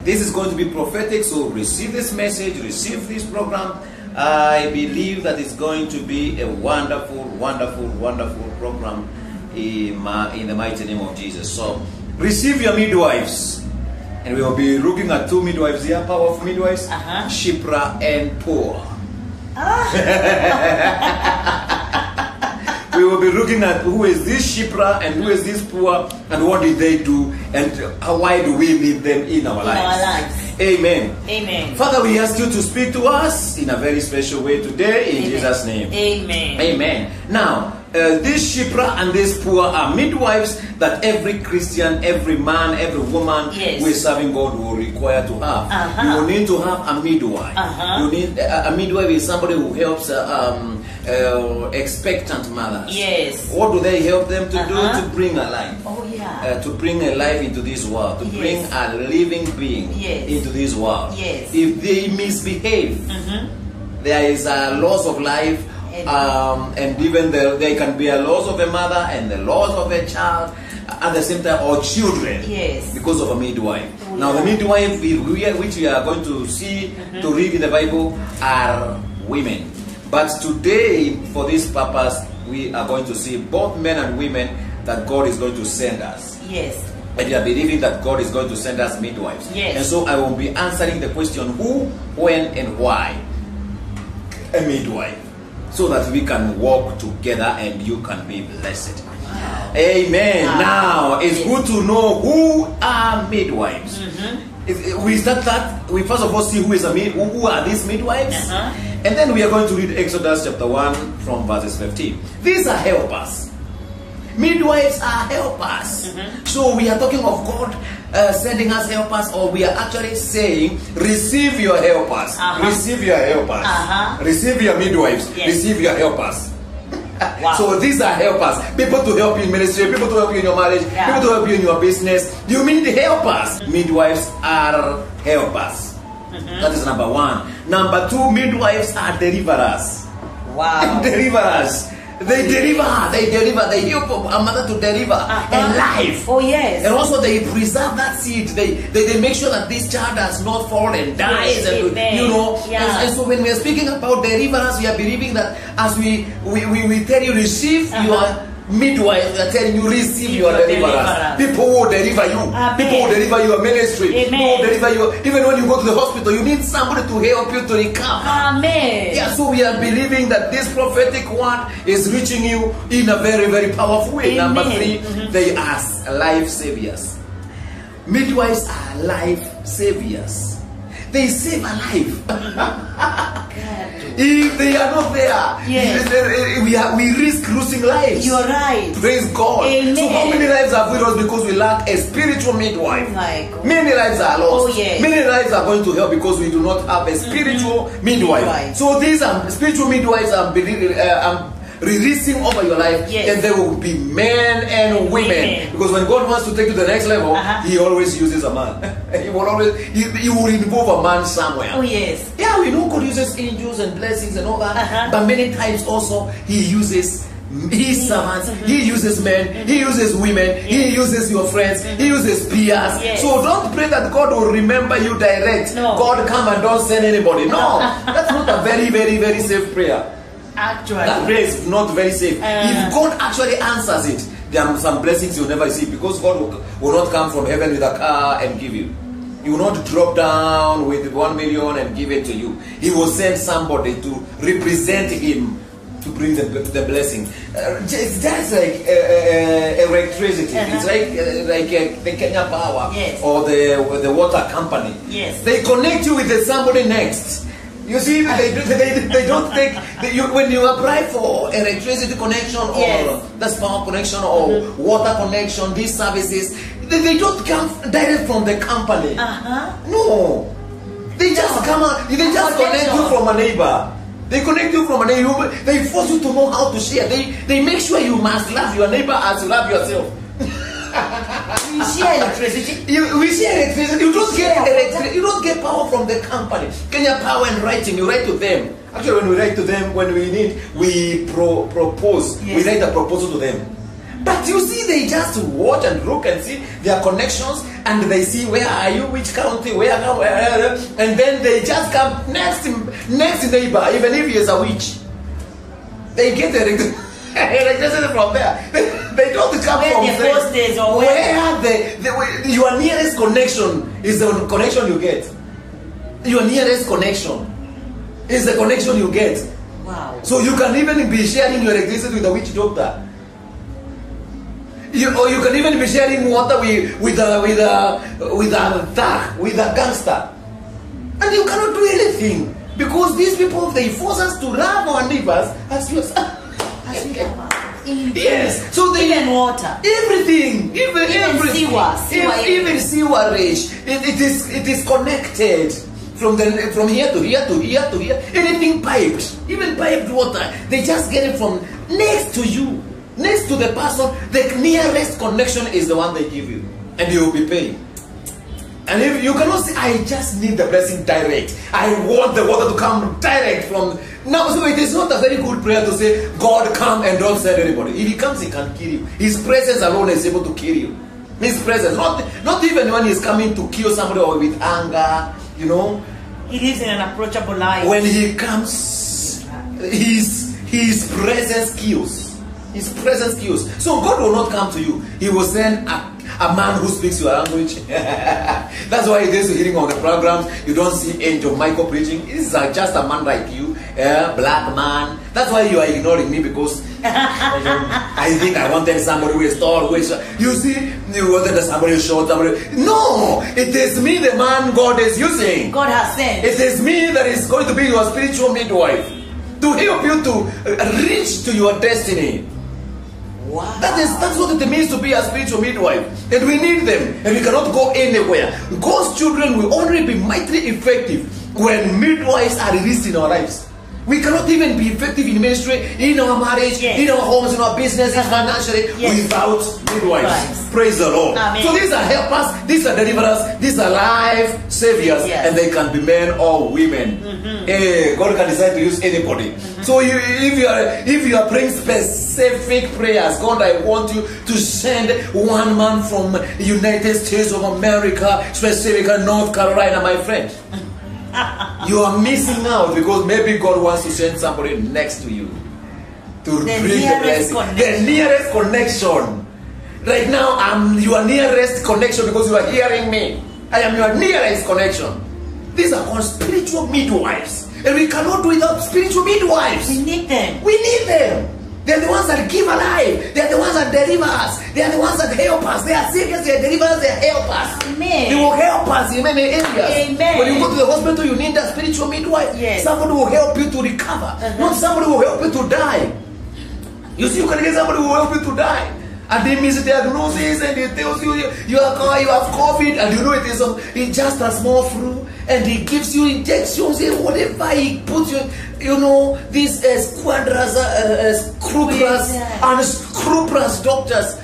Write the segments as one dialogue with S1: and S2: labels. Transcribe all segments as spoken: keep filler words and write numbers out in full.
S1: This is going to be prophetic, so receive this message, receive this program. I believe that it's going to be a wonderful, wonderful, wonderful program in, my, in the mighty name of Jesus. So, receive your midwives. And we will be looking at two midwives here, power of midwives, uh-huh. Shipra and Poor. Ah. We will be looking at who is this Shipra and who is this Poor and what did they do and why do we need them in our
S2: in
S1: lives.
S2: Our lives.
S1: Amen.
S2: Amen.
S1: Father, we ask you to speak to us in a very special way today in
S2: Amen.
S1: Jesus' name.
S2: Amen.
S1: Amen. Now, uh, this Shipra and this Poor are midwives that every Christian, every man, every woman
S2: yes.
S1: who is serving God will require to have.
S2: Uh-huh.
S1: You will need to have a midwife.
S2: Uh-huh.
S1: You need a, a midwife is somebody who helps uh, um, uh, expectant mothers.
S2: Yes.
S1: What do they help them to
S2: Uh-huh.
S1: do? To bring a life.
S2: Oh yeah.
S1: Uh, to bring a life into this world, to
S2: Yes.
S1: bring a living being
S2: Yes.
S1: into this world.
S2: Yes.
S1: If they misbehave,
S2: Mm-hmm.
S1: there is a loss of life, um, and even the, there can be a loss of a mother and the loss of a child at the same time, or children,
S2: yes.
S1: because of a midwife.
S2: Oh,
S1: now,
S2: yeah.
S1: the midwife which we are going to see
S2: mm-hmm.
S1: to read in the Bible are women. But today, for this purpose, we are going to see both men and women that God is going to send us.
S2: Yes.
S1: And we are believing that God is going to send us midwives.
S2: Yes.
S1: And so I will be answering the question who, when, and why a midwife, so that we can walk together and you can be blessed.
S2: Wow.
S1: Amen.
S2: Wow.
S1: Now, it's
S2: Yes.
S1: good to know who are midwives.
S2: Mm-hmm.
S1: If we start that, we first of all see who is a mid, who are these midwives,
S2: Uh-huh.
S1: and then we are going to read Exodus chapter one from verses fifteen. These are helpers. Midwives are helpers.
S2: Mm-hmm.
S1: So we are talking of God uh, sending us helpers, or we are actually saying, receive your helpers.
S2: Uh-huh.
S1: Receive your helpers.
S2: Uh-huh.
S1: Receive your midwives.
S2: Yes.
S1: Receive your helpers.
S2: Wow.
S1: So these are helpers. People to help you in ministry, people to help you in your marriage,
S2: Yeah.
S1: people to help you in your business. You need helpers. Midwives are helpers.
S2: Mm-hmm.
S1: That is number one. Number two, midwives are deliverers.
S2: Wow.
S1: Deliverers. They deliver, they deliver, they help a mother to deliver
S2: Uh-huh.
S1: a life.
S2: Oh yes.
S1: And also they preserve that seed. They, they they make sure that this child does not fall and dies.
S2: Yes,
S1: And
S2: amen.
S1: you know.
S2: Yeah.
S1: And, and so when we are speaking about deliverance, we are believing that as we we, we, we tell you receive
S2: Uh-huh.
S1: your midwife, we are telling you receive your,
S2: Your
S1: deliverance.
S2: deliverance.
S1: People will deliver you.
S2: Amen.
S1: People will deliver your ministry.
S2: Amen.
S1: People will deliver you. Even when you go to the hospital, you need somebody to help you to recover.
S2: Amen.
S1: Yeah, so we are believing that this prophetic word is reaching you in a very, very powerful way.
S2: Amen.
S1: Number three,
S2: Mm-hmm.
S1: they are life saviors. Midwives are life saviors. They save a life. If they are not there,
S2: Yes.
S1: we, are, we risk losing lives.
S2: You're right.
S1: Praise God.
S2: Amen.
S1: So how many lives have we lost because we lack a spiritual midwife?
S2: Oh my God.
S1: Many lives are lost.
S2: Oh, yes.
S1: Many lives are going to hell because we do not have a spiritual
S2: Mm-hmm.
S1: midwife.
S2: Midwife.
S1: So these are spiritual midwives are believing, uh, um, releasing over your life,
S2: Yes.
S1: and they will be men and women.
S2: Women.
S1: Because when God wants to take you to the next level,
S2: Uh-huh.
S1: He always uses a man. he will always he, he will involve a man somewhere.
S2: Oh yes.
S1: Yeah, we know God uses angels and blessings and all that,
S2: Uh-huh.
S1: but many times also He uses His servants,
S2: Mm-hmm.
S1: He uses men, mm-hmm. He uses women, yes. He uses your friends, mm-hmm. He uses peers.
S2: Yes.
S1: So don't pray that God will remember you direct.
S2: No.
S1: God come and don't send anybody. No, that's not a very, very, very safe prayer.
S2: Actually.
S1: That prayer is not very safe.
S2: Uh.
S1: If God actually answers it, there are some blessings you'll never receive because God will, will not come from heaven with a car and give you. He will not drop down with one million and give it to you. He will send somebody to represent Him to bring the, the blessing. Uh, it's just like uh, uh, electricity.
S2: Uh-huh.
S1: It's like uh, like uh, the Kenya Power,
S2: yes.
S1: or the the water company.
S2: Yes.
S1: They connect you with the somebody next. You see, they, they, they don't take, they, you, when you apply for electricity connection or
S2: Yes.
S1: that's power connection or mm-hmm. water connection, these services, they, they don't come direct from the company.
S2: Uh-huh.
S1: No. They just
S2: No.
S1: come out, they just connect you from a neighbor. They connect you from a neighbor. They force you to know how to share. They, they make sure you must love your neighbor as you love yourself.
S2: We share electricity.
S1: You, we share electricity. You don't get electricity. You don't get power from the company. Kenya Power and writing. You write to them. Actually, when we write to them, when we need, we pro propose.
S2: Yes.
S1: We write a proposal to them. But you see, they just watch and look and see their connections, and they see where are you, which county, where, where, and then they just come next, next neighbor, even if he is a witch. They get the electricity from there. They, they don't come
S2: Where
S1: from
S2: the
S1: there.
S2: post is or
S1: where
S2: where-
S1: the, the where- your nearest connection is the connection you get. Your nearest connection is the connection you get.
S2: Wow.
S1: So you can even be sharing your electricity with a witch doctor. You, or you can even be sharing water with with a with a with a thug, with a gangster, and you cannot do anything because these people, they force us to love our neighbors as yourself.
S2: As we come out.
S1: Yes, so they
S2: Even water.
S1: everything, even
S2: Even
S1: everything,
S2: sewer, sewer
S1: even, even sewerage, it, it is it is connected from the from here to here to here to here. Anything piped, even piped water, they just get it from next to you, next to the person. The nearest connection is the one they give you, and you will be paying. And if you cannot say, I just need the blessing direct. I want the water to come direct from now. So it is not a very good prayer to say, God come and don't send anybody. If he comes, he can kill you. His presence alone is able to kill you. His presence, not not even when he's coming to kill somebody or with anger, you know.
S2: He lives in an approachable life.
S1: When he comes, his his presence kills. His presence kills. So God will not come to you. He will send a A man who speaks your language. That's why there's a hearing on the programs. You don't see Angel Michael preaching. This is uh, just a man like you, a black man. That's why you are ignoring me, because I think I wanted somebody who is tall, who is. You see, you wanted somebody short, somebody. No, it is me, the man God is using.
S2: God has sent.
S1: It is me that is going to be your spiritual midwife to help you to reach to your destiny.
S2: Wow.
S1: That is that's what it means to be a spiritual midwife, and we need them, and we cannot go anywhere. God's children will only be mightily effective when midwives are released in our lives. We cannot even be effective in ministry, in our marriage,
S2: Yes.
S1: in our homes, in our businesses, financially,
S2: Yes.
S1: without midwives.
S2: Right.
S1: Praise the Lord.
S2: Amen.
S1: So these are helpers, these are deliverers, these are life saviors,
S2: Yes.
S1: and they can be men or women.
S2: Mm-hmm.
S1: Eh, God can decide to use anybody. Mm-hmm. So you, if you are if you are praying specific prayers, God, I want you to send one man from United States of America, specifically North Carolina, my friend. You are missing out because maybe God wants to send somebody next to you to
S2: The
S1: bring the
S2: nearest
S1: blessing.
S2: connection.
S1: The nearest connection. Right now, I'm your nearest connection because you are hearing me. I am your nearest connection. These are called spiritual midwives, and we cannot do without spiritual midwives.
S2: We need them.
S1: We need them. They're the ones that give alive. They're the ones that deliver us. They're the ones that help us. They are saviors, they are deliverers, they help us.
S2: Amen.
S1: They will help us in many areas.
S2: Amen.
S1: When you go to the hospital, you need a spiritual midwife.
S2: Yes.
S1: Somebody will help you to recover.
S2: Uh-huh.
S1: Not somebody will help you to die. You see, you can get somebody who will help you to die. And they misdiagnose and they tells you you are you have COVID, and you know it is a, it's just a small flu, and he gives you injections and whatever he puts you, you know, these uh, squadras, uh, uh, scrupulous
S2: Yeah.
S1: and scrupulous doctors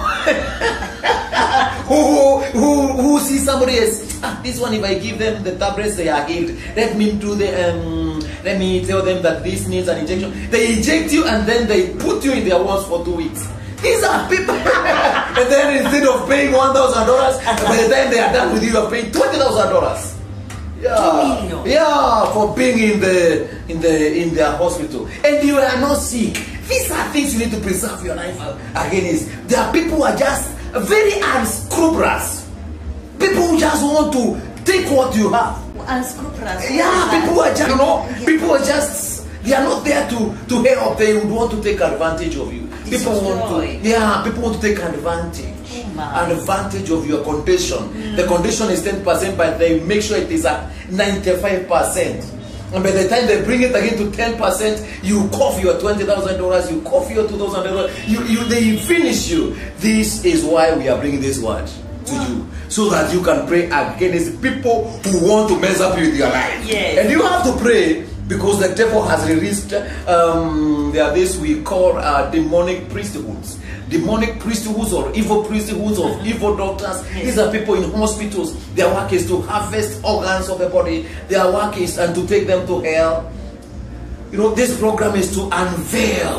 S1: who, who who see somebody as, ah, this one, if I give them the tablets, they are healed. Let me do the um, let me tell them that this needs an injection. They inject you and then they put you in their walls for two weeks. These are people, and then instead of paying one thousand dollars, by the time they are done with you, you are paying twenty thousand dollars. Yeah,
S2: Two million.
S1: yeah, for being in the in the in their hospital, and you are not sick. These are things you need to preserve your life against. There are people who are just very unscrupulous. People who just want to take what you have.
S2: Unscrupulous.
S1: Yeah, people are just, you know, people are just, they are not there to, to help. They would want to take advantage of you. People want to,
S2: Destroy.
S1: yeah, people want to take advantage.
S2: Oh my.
S1: Advantage of your condition. The condition is ten percent, but they make sure it is at ninety-five percent. And by the time they bring it again to ten percent, you cough your twenty thousand dollars, you cough your two thousand dollars, you, you, they finish you. This is why we are bringing this word to you, so that you can pray against people who want to mess up with your life.
S2: Yes.
S1: And you have to pray because the devil has released, um, there are this we call uh, demonic priesthoods. Demonic priesthoods or evil priesthoods of evil doctors.
S2: Yes.
S1: These are people in hospitals. Their work is to harvest organs of the body. Their work is and to take them to hell. You know, this program is to unveil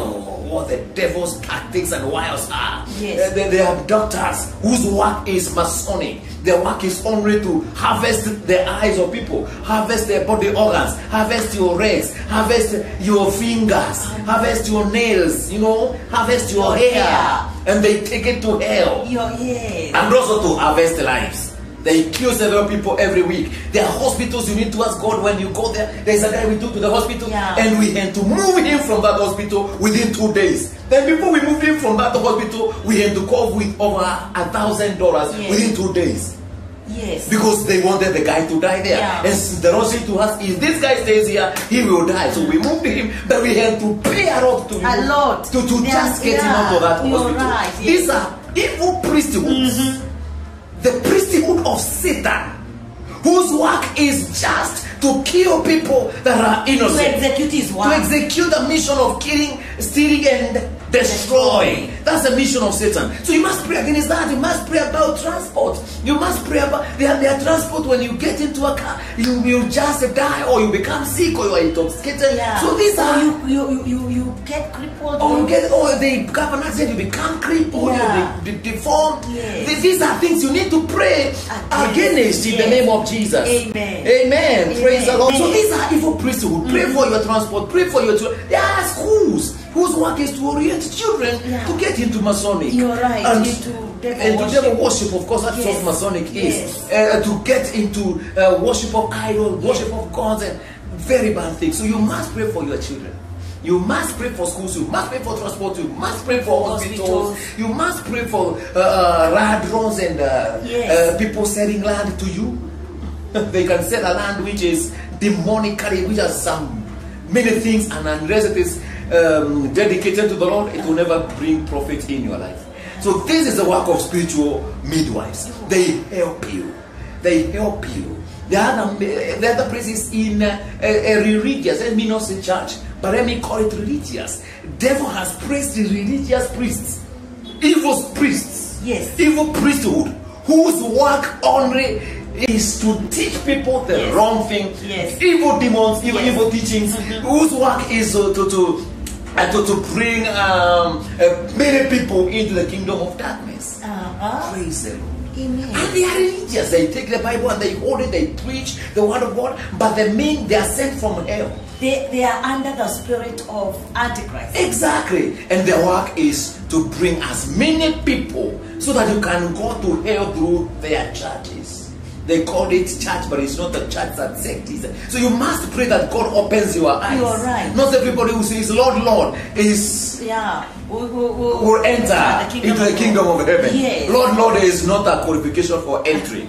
S1: what the devil's tactics and wiles are.
S2: Yes.
S1: Uh, they, they have doctors whose work is Masonic. Their work is only to harvest the eyes of people, harvest their body organs, harvest your legs, harvest your fingers, harvest your nails, you know, harvest your hair,
S2: hair.
S1: and they take it to hell.
S2: Your, yes.
S1: And also to harvest lives. They kill several people every week. There are hospitals you need to ask God when you go there. There's a guy we took to the hospital,
S2: Yeah.
S1: and we had to move him from that hospital within two days. Then before we moved him from that hospital, we had to call with over a thousand dollars
S2: Yes.
S1: within two days.
S2: Yes.
S1: Because they wanted the guy to die there.
S2: Yeah.
S1: And the Lord said to us, if this guy stays here, he will die. So we moved him, but we had to pay a lot to,
S2: A lot.
S1: to, to
S2: Yeah,
S1: just get him out of that
S2: you're
S1: hospital.
S2: right, yes.
S1: These are evil priesthoods. The priesthood of Satan, whose work is just to kill people that are
S2: To
S1: innocent.
S2: execute his
S1: To
S2: work.
S1: execute the mission of killing, stealing, and destroying. That's the mission of Satan. So you must pray against that. You must pray about transport. You must pray about their, their transport. When you get into a car, you will just die, or you become sick, or you are intoxicated.
S2: Yeah.
S1: So these
S2: Or
S1: are.
S2: you, you, you, you, you get crippled.
S1: Or you get, or they have an accident, you become crippled,
S2: Yeah.
S1: you de- deformed.
S2: Yes.
S1: Th- These are things you need to pray against in the
S2: Yes.
S1: name of Jesus.
S2: Amen.
S1: Amen. Praise the Lord. So
S2: Amen.
S1: these are evil priesthood. Pray for your transport. Pray for your children. There are schools whose work is to orient children
S2: Yeah.
S1: to get into Masonic.
S2: You're right.
S1: And,
S2: Into devil
S1: and to
S2: worship.
S1: devil worship, of course, that's
S2: Yes.
S1: what Masonic is.
S2: Yes.
S1: Uh, to get into uh, worship of idols, worship of gods, and very bad things. So you must pray for your children. You must pray for schools. You must pray for transport. You must pray for hospitals.
S2: Hospitals.
S1: You must pray for uh, ladrons and uh,
S2: Yes.
S1: uh, people selling land to you. They can sell a land which is demonically, which has some many things, and unless it is um, dedicated to the Lord, it will never bring profit in your life. So this is the work of spiritual midwives. They help you. They help you. The other, the other place is in uh, a, a religious, let me not say church, but let me call it religious. Devil has praised the religious priests, evil priests,
S2: Yes.
S1: evil priesthood, whose work only is to teach people the
S2: Yes.
S1: wrong thing.
S2: Yes.
S1: Evil demons, evil,
S2: Yes.
S1: evil teachings, whose work is uh, to to, uh, to to bring um, uh, many people into the kingdom of darkness.
S2: Uh-huh.
S1: Praise the Lord.
S2: Amen.
S1: And they are religious. They take the Bible and they hold it, they preach the word of God, but the mean they are sent from hell.
S2: They, they are under the spirit of Antichrist.
S1: Exactly. And their work is to bring as many people so that you can go to hell through their churches. They call it church, but it's not a church, that sect is. So you must pray that God opens your eyes.
S2: You are right.
S1: Not everybody who says, Lord, Lord, is
S2: Yeah. Will, will, will,
S1: will enter into the kingdom of heaven.
S2: Yes.
S1: Lord, Lord is not a qualification for entry.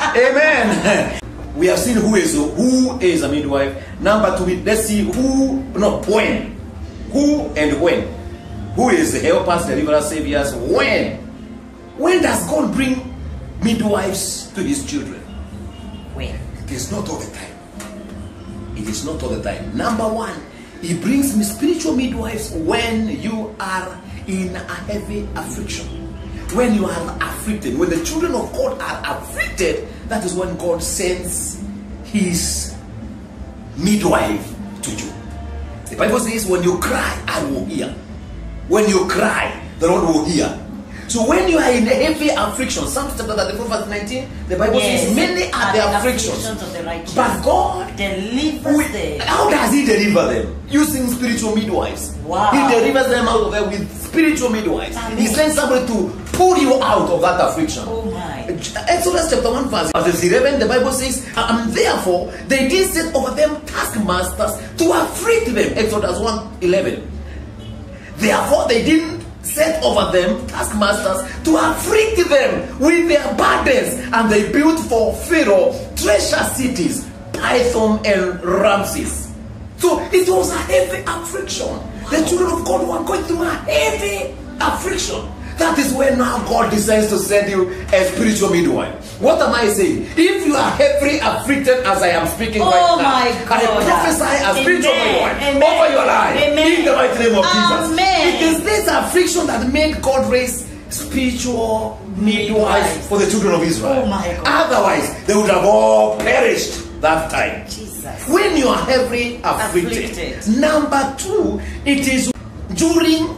S1: Amen. We have seen who is who is a midwife. Number two, let's see who, no, when. Who and when. Who is the helpers, deliverers, saviors? When? When does God bring midwives to his children?
S2: When?
S1: It is not all the time. It is not all the time. Number one, he brings me spiritual midwives when you are in a heavy affliction. When you are afflicted, when the children of God are afflicted, that is when God sends his midwife to you. The Bible says, when you cry, I will hear. When you cry, the Lord will hear. So when you are in a heavy affliction, Psalm chapter thirty-four verse nineteen, the Bible
S2: Yes.
S1: says, many are the
S2: And
S1: afflictions,
S2: of the righteous.
S1: but God,
S2: delivers
S1: we-
S2: them.
S1: how does he deliver them? Using spiritual midwives.
S2: Wow.
S1: He delivers them out of there with spiritual midwives.
S2: Amen.
S1: He sends somebody to pull you out of that affliction.
S2: Oh my.
S1: Exodus chapter one verse eleven, the Bible says, and therefore they did set over them taskmasters to afflict them. Exodus one eleven. Therefore they didn't set over them taskmasters to afflict them with their burdens, and they built for Pharaoh treasure cities, Pithom and Ramses. So it was a heavy affliction. The children of God were going through a heavy affliction. That is where now God decides to send you a spiritual midwife. What am I saying? If you are heavily afflicted as I am speaking
S2: Oh
S1: right now,
S2: my
S1: and I
S2: God.
S1: prophesy a spiritual
S2: Amen.
S1: midwife
S2: Amen.
S1: over your life,
S2: Amen.
S1: in the mighty name of Jesus.
S2: Amen.
S1: It is this affliction that made God raise spiritual midwives for the children of Israel.
S2: Oh my God.
S1: Otherwise, they would have all perished that time.
S2: Jesus.
S1: When you are heavily afflicted.
S2: Afflicted.
S1: Number two, it is during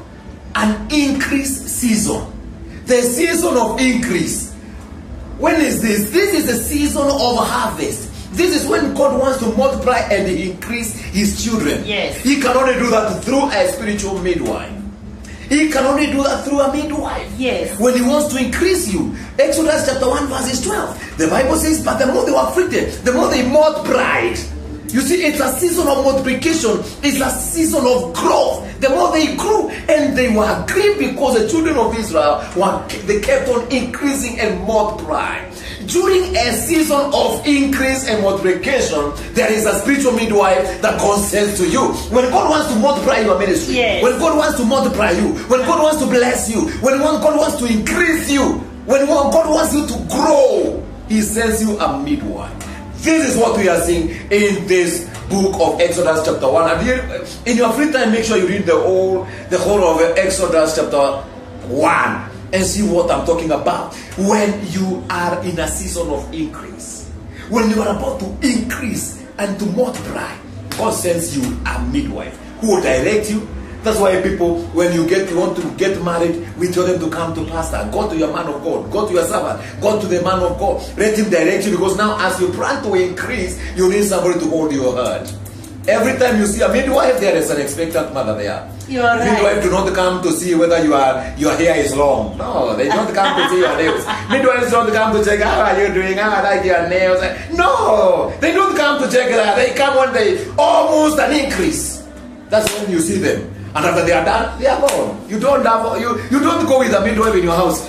S1: an increase season. The season of increase. When is this? This is the season of harvest. This is when God wants to multiply and increase his children.
S2: Yes.
S1: He can only do that through a spiritual midwife. He can only do that through a midwife.
S2: Yes.
S1: When he wants to increase you. Exodus chapter one verse twelve. The Bible says, but the more they were afflicted, the more they multiplied. You see, it's a season of multiplication. It's a season of growth. The more they grew, and they were grieved because the children of Israel were, they kept on increasing and multiplying. During a season of increase and multiplication, there is a spiritual midwife that God sends to you. When God wants to multiply your ministry,
S2: yes.
S1: when God wants to multiply you, when God wants to bless you, when God wants to increase you, when God wants you to grow, he sends you a midwife. This is what we are seeing in this book of Exodus chapter one. And here, in your free time, make sure you read the whole, the whole of Exodus chapter one and see what I'm talking about. When you are in a season of increase, when you are about to increase and to multiply, God sends you a midwife who will direct you. That's why people, when you get you want to get married, we tell them to come to pastor. Go to your man of God. Go to your servant. Go to the man of God. Let him direct you, because now as you plan to increase, you need somebody to hold your hand. Every time you see a midwife, there is an expectant mother there.
S2: You are right.
S1: Midwife do not come to see whether you are, your hair is long. No, they don't come to see your nails. Midwives don't come to check, how are you doing? How I like your nails. No, they don't come to check that. They come when they almost an increase. That's when you see them. And after they are done, they are gone. You don't have, you, you don't go with a midwife in your house.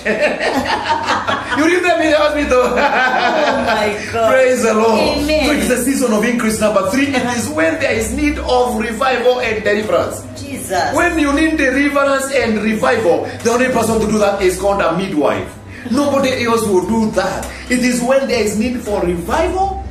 S1: You leave them in the hospital.
S2: Oh my God.
S1: Praise the Lord.
S2: Amen.
S1: So it's the season of increase number three. It is when there is need of revival and deliverance.
S2: Jesus.
S1: When you need deliverance and revival, the only person to do that is called a midwife. Nobody else will do that. It is when there is need for revival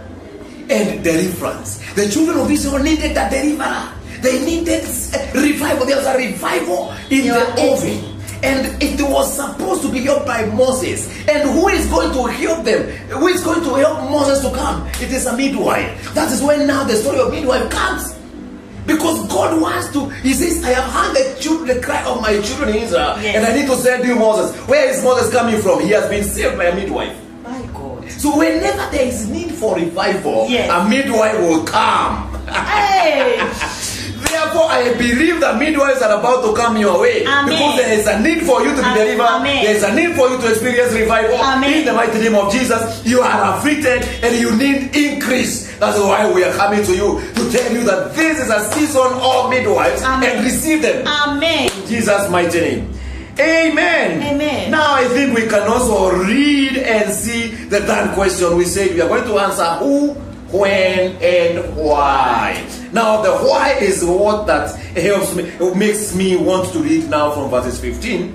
S1: and deliverance. The children of Israel needed a deliverer. They needed revival. There was a revival in
S2: You
S1: the oven. And it was supposed to be helped by Moses. And who is going to help them? Who is going to help Moses to come? It is a midwife. That is when now the story of midwife comes. Because God wants to, he says, I have heard the, children, the cry of my children in Israel.
S2: Yes.
S1: And I need to send you Moses. Where is Moses coming from? He has been saved by a midwife.
S2: My God.
S1: So whenever there is need for revival,
S2: yes.
S1: a midwife will come.
S2: Hey.
S1: Therefore, I believe that midwives are about to come your way.
S2: Amen.
S1: Because there is a need for you to be
S2: Amen.
S1: delivered.
S2: Amen.
S1: There is a need for you to experience revival.
S2: Amen.
S1: In the mighty name of Jesus, you are afflicted and you need increase. That's why we are coming to you to tell you that this is a season of midwives.
S2: Amen.
S1: And receive them.
S2: Amen.
S1: In Jesus' mighty name. Amen.
S2: Amen.
S1: Now I think we can also read and see the third question. We said we are going to answer who, when, and why. Now the why is what that helps me, it makes me want to read now from verses fifteen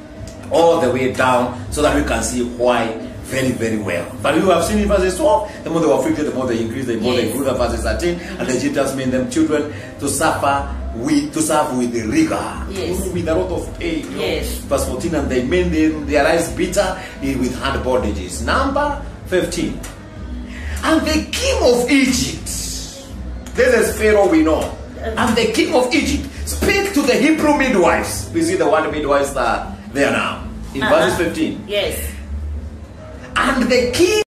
S1: all the way down, so that we can see why very, very well. But you have seen in verses twelve, the more they were afflicted, the more they increased, the more
S2: yes.
S1: they grew. Verses thirteen, and the Egyptians made them children to suffer with to serve with the rigor,
S2: yes.
S1: with a lot of pain.
S2: Yes.
S1: Verse fourteen, and they made them, their eyes bitter with hard bondages. Number fifteen. And the king of Egypt, this is Pharaoh we know, and the king of Egypt spake to the Hebrew midwives. We see the word midwives that there now in
S2: uh-huh.
S1: verse fifteen.
S2: Yes.
S1: And the king